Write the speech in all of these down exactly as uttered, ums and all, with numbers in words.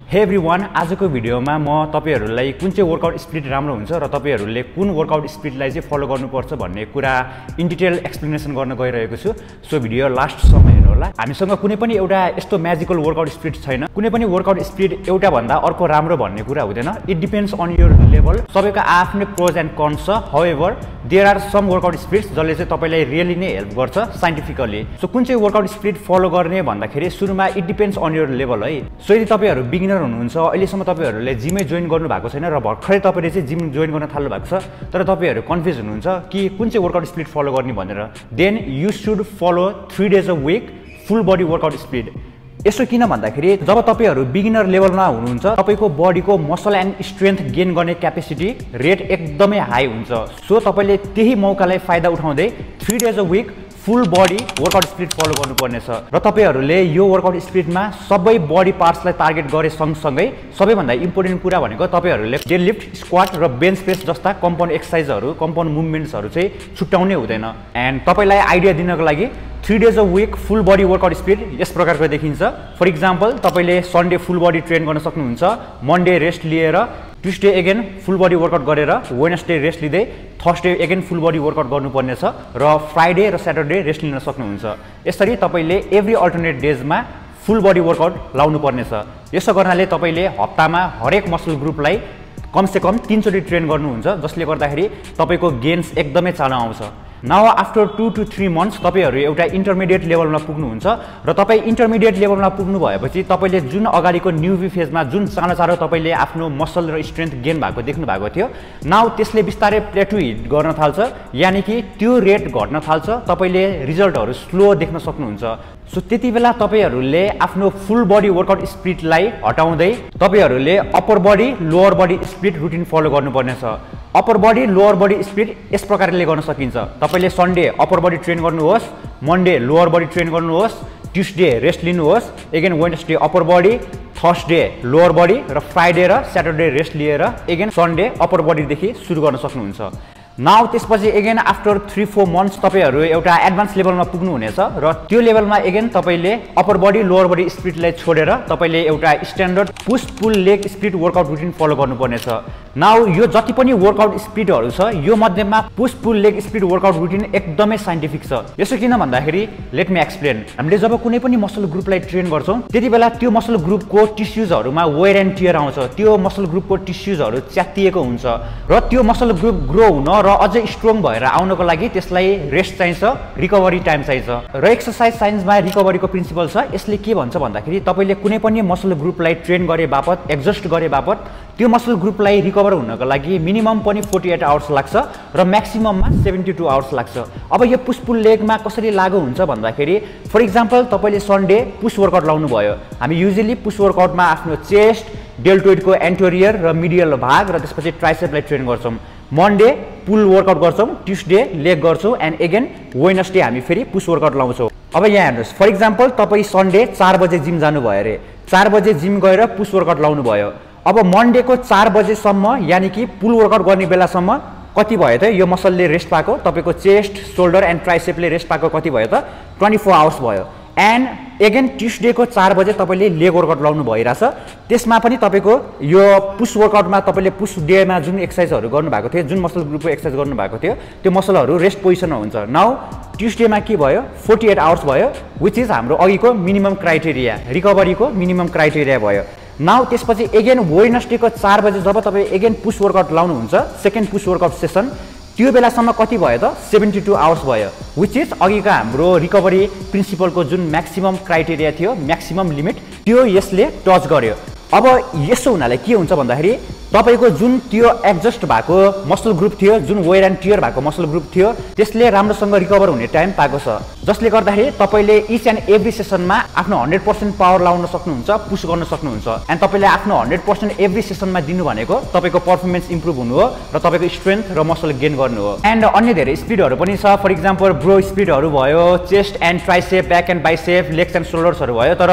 हे एभ्रीवान, आजको भिडियोमा म तपाईहरुलाई कुन चाहिँ वर्कआउट स्प्लिट राम्रो हुन्छ र तपाईहरुले कुन वर्कआउट स्प्लिटलाई चाहिँ फलो गर्नुपर्छ भन्ने कुरा इन डिटेल एक्सप्लेनेसन गर्न गइरहेको छु। सो भिडियो लास्टसम्म हेर्नु होला। हामीसँग कुनै पनि एउटा यस्तो म्याजिकल वर्कआउट स्प्लिट छैन। कुनै पनि वर्कआउट स्प्लिट एउटा भन्दा अर्को राम्रो भन्ने कुरा हुँदैन। It depends on your level. सबैको आफ्नै प्रोज एन्ड कन्स छ। However there are some workout splits जसले चाहिँ तपाईलाई रियली नै हेल्प गर्छ साइन्टिफिकली। सो कुन चाहिँ वर्कआउट स्प्लिट फलो गर्ने भन्दाखेरि सुरुमा it depends on your level है। सो यदि तपाईहरु बिगिनर हुनुहुन्छ, अहिलेसम्म तपाईहरुले जिमै जोइन गर्नु भएको छैन र भर्खरै तपाईले चाहिँ जिम जोइन गर्न थाल्नु भएको छ, तर तपाईहरु कन्फ्युज हुनुहुन्छ कि कुन चाहिँ वर्कआउट स्प्लिट फलो गर्ने भनेर, then you should follow three days a week full body workout split. यसो किन भन्दाखेरि जब तपाईहरु बिगिनर लेभलमा हुनुहुन्छ, तपाईको बडीको मसल एन्ड स्ट्रेन्थ गेन गर्ने क्यापेसिटी रेट एकदमै हाई हुन्छ। सो तपाईले त्यही मौकालाई फाइदा उठाउँदै three days a week full body workout split follow गर्नुपर्ने छ। र तपाईहरुले यो वर्कआउट स्प्लिटमा सबै बडी पार्ट्सलाई टार्गेट गरे सँगसँगै सबैभन्दा इम्पोर्टेन्ट कुरा भनेको तपाईहरुले डेडलिफ्ट, स्क्वाट र बेन्च प्रेस जस्ता कम्पाउन्ड एक्सरसाइजहरु, कम्पाउन्ड मुभमेन्ट्सहरु चाहिँ छुट्याउनै हुँदैन। एन्ड तपाईलाई आइडिया दिनको लागि three days a week full body workout split यस प्रकारको देखिन्छ। फर इक्जाम्पल तपाईले सन्डे फुल बडी ट्रेन गर्न सक्नुहुन्छ, मन्डे रेस्ट लिएर Tuesday again full body workout गरेर वेडनेसडे रेस्ट लिँदै Thursday again full body workout गर्नुपर्ने छ र फ्राइडे र स्याटरडे रेस्ट लिन सक्नुहुन्छ। यसरी तपाईले एभ्री अल्टरनेट डेजमा फुल बडी वर्कआउट लाउनु पर्ने छ। यसो गर्नाले तपाईले हप्तामा हरेक मसल ग्रुपलाई कमसेकम तीनचोटि ट्रेन गर्नुहुन्छ, जसले गर्दाखेरि तपाईको गेन्स एकदमै चाँडो आउँछ। Now after two to three months तपाईहरु एउटा इन्टरमिडिएट लेभलमा पुग्नुहुन्छ र तपाई इन्टरमिडिएट लेभलमा पुग्नु भएपछि तपाईले जुन अगाडिको न्युबी फेजमा जुन चाँडो चाँडो तपाईले आफ्नो मसल र स्ट्रेन्थ गेन भएको देख्नु भएको थियो, नाउ त्यसले बिस्तारै प्लेटु हिट गर्न थाल्छ, यानि कि त्यो रेट घट्न थाल्छ। तपाईले रिजल्टहरु स्लो देख्न सक्नुहुन्छ। सो त्यति बेला तपाईहरुले आफ्नो फुल बडी वर्कआउट स्प्लिटलाई हटाउँदै तपाईहरुले upper body lower body split routine follow गर्नुपर्ने छ। Upper body lower body split यस प्रकारले गर्न सकिन्छ। तपाईले सन्डे अप्पर बडी ट्रेन गर्नुहोस्, मन्डे लोअर बडी ट्रेन गर्नुहोस्, ट्युसडे रेस्ट लिनुहोस्, again Wednesday upper body, Thursday lower body र फ्राइडे र स्याटरडे रेस्ट लिएर अगेन सन्डे अप्पर बडीदेखि सुरु गर्न सक्नुहुन्छ। नाउ त्यसपछि again after three four months तपाईहरु एउटा एडभान्स लेभलमा पुग्नु हुनेछ र त्यो लेभलमा अगेन तपाईले अप्पर बडी लोअर बडी स्प्लिटलाई छोडेर तपाईले एउटा standard push pull leg split workout routine follow गर्नुपर्ने छ। नाउ यो जति पनि वर्कआउट स्प्लिटहरु छ, यो मध्येमा push pull leg split workout routine एकदमै साइन्टिफिक छ। यसो किन भन्दाखेरि लेट मी एक्सप्लेन। हामीले जब कुनै पनि मसल ग्रुपलाई ट्रेन गर्छौं, त्यतिबेला त्यो मसल ग्रुपको टिस्युजहरुमा वेयर एन्ड टियर आउँछ। त्यो मसल ग्रुपको टिस्युजहरु च्यातिएको हुन्छ र त्यो मसल ग्रुप ग्रो हुन र अझै स्ट्रङ भएर आउनको लागि त्यसलाई रेस्ट चाहिन्छ, रिकभरी टाइम चाहिन्छ। र एक्सरसाइज साइन्समा रिकभरीको प्रिन्सिपल छ। यसले के भन्छ भन्दाखेरि तपाईले कुनै पनि मसल ग्रुपलाई ट्रेन गरे बापत, एक्जस्ट गरे बापत त्यो मसल ग्रुपलाई रिकभर हुनको लागि मिनिमम पनि अडचालीस आवर्स लाग्छ र म्याक्सिमममा बहत्तर आवर्स लाग्छ। अब यो पुश पुल लेगमा कसरी लागू हुन्छ भन्दाखेरि फर इक्जाम्पल तपाईले सन्डे पुश वर्कआउट लाउनु भयो। हामी युजुअली पुश वर्कआउटमा आफ्नो चेस्ट, डेल्टोइडको एन्टेरियर र मिडियल भाग र त्यसपछि ट्राइसेपलाई ट्रेन गर्छौं। मन्डे पुल वर्कआउट गर्छौं, ट्युसडे लेग गर्छौं एन्ड अगेन वेडनेसडे हामी फेरि पुश वर्कआउट लाउँछौं। अब यहाँ हेर्नुस्, फर इक्जाम्पल तपाई सन्डे चार बजे जिम जानु भयो रे, चार बजे जिम गएर पुश वर्कआउट लाउनु भयो। अब मन्डेको चार बजेसम्म यानि कि पुल वर्कआउट गर्ने बेलासम्म कति भयो त यो मसलले रेस्ट पाएको, तपाईको चेस्ट, सोल्डर एन्ड ट्राइसेपले रेस्ट पाएको कति भयो त चौबिस आवर्स भयो। एन्ड अगेन ट्युसडेको चार बजे तपाईले लेग वर्कआउट लाउनु भइराछ। त्यसमा पनि तपाईको यो पुश वर्कआउटमा तपाईले पुश डेमा जुन एक्सरसाइजहरु गर्नु भएको थियो, जुन मसल ग्रुपको एक्सरसाइज गर्नु भएको थियो, त्यो मसलहरु रेस्ट पोजिसनमा हुन्छ। नाउ ट्युसडेमा के भयो, अडचालीस आवर्स भयो, व्हिच इज हाम्रो अघिको मिनिमम क्राइटेरिया, रिकभरीको मिनिमम क्राइटेरिया भयो। नाउ त्यसपछि अगेन वेडनेसडेको चार बजे जब तपाई अगेन पुश वर्कआउट लाउनुहुन्छ, सेकेन्ड पुश वर्कआउट सेसन, त्यो बेलासम्म कति भयो त बहत्तर आवर्स भयो, व्हिच इज अघिको हाम्रो रिकभरी प्रिन्सिपलको जुन म्याक्सिमम क्राइटेरिया थियो, म्याक्सिमम लिमिट, त्यो यसले टच गर्यो। अब यसो हुनाले के हुन्छ भन्दाखेरि तपाईको जुन त्यो एडजस्ट भएको मसल ग्रुप थियो, जुन वेयर एन्ड टियर भएको मसल ग्रुप थियो, त्यसले राम्रोसँग रिकभर हुने टाइम पाएको छ, जसले गर्दाखेरि तपाईले इच एन्ड एभ्री सेसनमा आफ्नो हन्ड्रेड पर्सेन्ट पावर लाउन सक्नुहुन्छ, पुश गर्न सक्नुहुन्छ। एन्ड तपाईले आफ्नो हन्ड्रेड पर्सेन्ट एभ्री सेसनमा दिनु भनेको तपाईको पर्फर्मेन्स इम्प्रुभ हुनु हो र तपाईको स्ट्रेन्थ र मसल गेन गर्नु हो। एन्ड अन्य धेरै स्पिडहरु पनि छ। फर इक्जाम्पल ब्रो स्पिडहरु भयो, chest and tricep, back and bicep, legs and शोल्डर्सहरु भयो। तर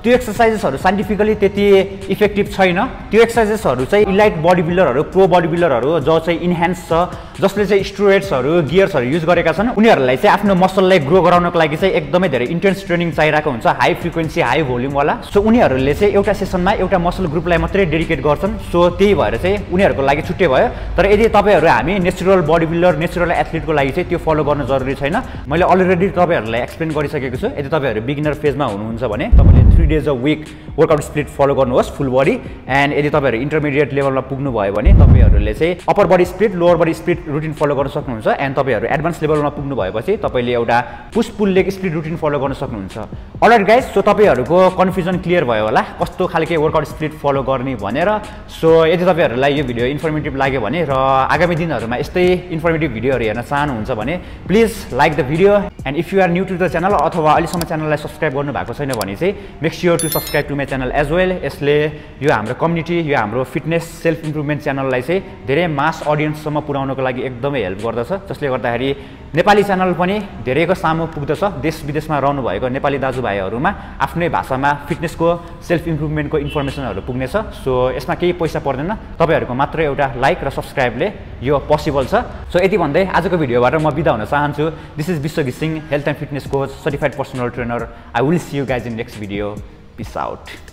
त्यो एक्सरसाइजेसहरू साइन्टिफिकली त्यति इफेक्टिभ छैन। त्यो एक्सरसाइजेसहरू चाहिँ इलाइट बडी बिल्डरहरू प्रो बडी बिल्डरहरू जो चाहिँ इन्हान्स छ, जसले चाहिँ स्टेरोइड्सहरू गियर्सहरू युज गरेका छन्, उनीहरूलाई चाहिँ आफ्नो मसललाई ग्रो गराउनको लागि चाहिँ एकदमै धेरै इन्टेन्स ट्रेनिङ चाहिरहेको हुन्छ, हाई फ्रिक्वेन्सी हाई भोल्युमवाला। सो उनीहरूले चाहिँ एउटा सेसनमा एउटा मसल ग्रुपलाई मात्रै डेडिकेट गर्छन्। सो त्यही भएर चाहिँ उनीहरूको लागि छुट्टै भयो। तर यदि तपाईँहरू हामी नेचुरल बडी बिल्डर नेचुरल एथलिटको लागि चाहिँ त्यो फलो गर्न जरुरी छैन। मैले अलरेडी तपाईँहरूलाई एक्सप्लेन गरिसकेको छु। यदि तपाईँहरू बिगिनर फेजमा हुनुहुन्छ भने तपाईँले three days a week workout split follow गर्नुहोस् फुल बडी। एन्ड यदि तपाईँहरू इन्टरमिडिएट लेभलमा पुग्नुभयो भने तपाईँहरूले चाहिँ upper body split lower body split routine follow गर्न सक्नुहुन्छ। एन्ड तपाईँहरू एडभान्स लेभलमा पुग्नु भएपछि तपाईँले एउटा push pull leg split routine follow गर्न सक्नुहुन्छ। अलराइट गाइज, सो तपाईँहरूको कन्फ्युजन क्लियर भयो होला कस्तो खालके वर्कआउट स्प्लिट फलो गर्ने भनेर। सो यदि तपाईँहरूलाई यो भिडियो इन्फर्मेटिभ लाग्यो भने र आगामी दिनहरूमा यस्तै इन्फर्मेटिभ भिडियोहरू हेर्न चाहनुहुन्छ भने please like the video. And if you are new to the channel अथवा अहिलेसम्म च्यानललाई सब्सक्राइब गर्नु भएको छैन भने चाहिँ make sure to subscribe to my channel as well. यसले यो हाम्रो कम्युनिटी यो हाम्रो फिटनेस सेल्फ इम्प्रुभमेन्ट च्यानललाई चाहिँ धेरै मास अडियन्ससम्म पुर्याउनको लागि एकदमै हेल्प गर्दछ, जसले गर्दाखेरि नेपाली च्यानल पनि धेरैको सामु पुग्दछ। देश विदेशमा रहनु भएको नेपाली दाजुभाइहरूमा आफ्नै भाषामा फिटनेसको सेल्फ इम्प्रुभमेन्टको इन्फर्मेसनहरू पुग्नेछ। सो यसमा केही पैसा पर्दैन, तपाईँहरूको मात्र एउटा लाइक र सब्सक्राइबले यो पोसिबल छ। सो यति भन्दै आजको भिडियोबाट म बिदा हुन चाहन्छु। दिस इज विश्व घिसिङ, health and fitness coach, certified personal trainer. I will see you guys in next video. Peace out.